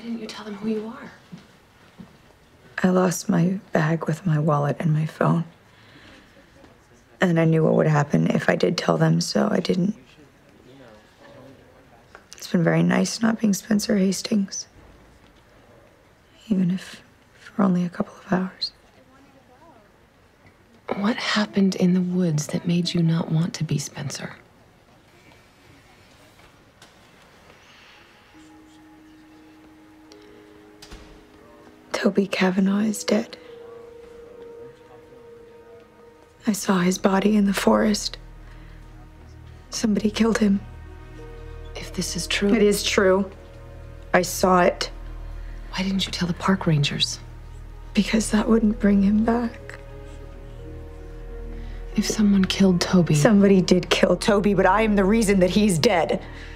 didn't you tell them who you are? I lost my bag with my wallet and my phone. And I knew what would happen if I did tell them, so I didn't. It's been very nice not being Spencer Hastings. Even if for only a couple of hours. What happened in the woods that made you not want to be Spencer? Toby Kavanaugh is dead. I saw his body in the forest. Somebody killed him. If this is true... It is true. I saw it. Why didn't you tell the park rangers? Because that wouldn't bring him back. If someone killed Toby... Somebody did kill Toby, but I am the reason that he's dead.